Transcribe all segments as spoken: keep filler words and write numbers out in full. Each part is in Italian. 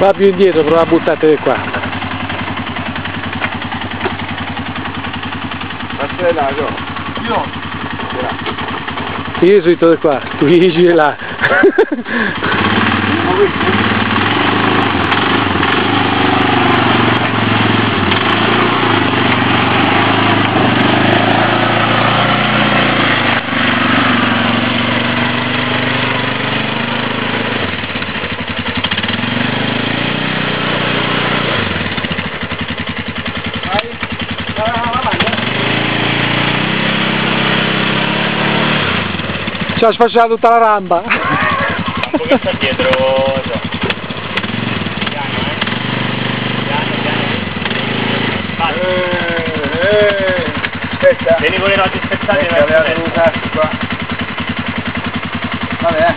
Va più indietro, prova a buttarti qua. Aspetta là, io. Io. Io sono tutto qua, tu giri là. Ci ha sfasciato tutta la ramba. Un pochetto dietro, so. Piano, eh. Piano, piano. Vai. Eh, eh. Aspetta. Vieni con le note spezzate Aspetta, verso devo destra. usarsi qua. Vabbè.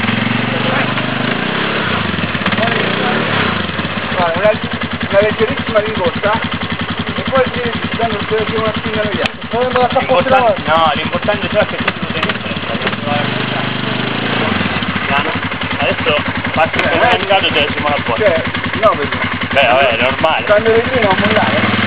Guarda, una, una leggerissima rincorsa e poi si danno una spinga via. L'importante, no, l'importante è che tu lo tieni piano. Adesso passi il comunicato e te lo si muove a posto. Cioè, no, perché... Beh, vabbè, è normale. Quando vedi non mollare.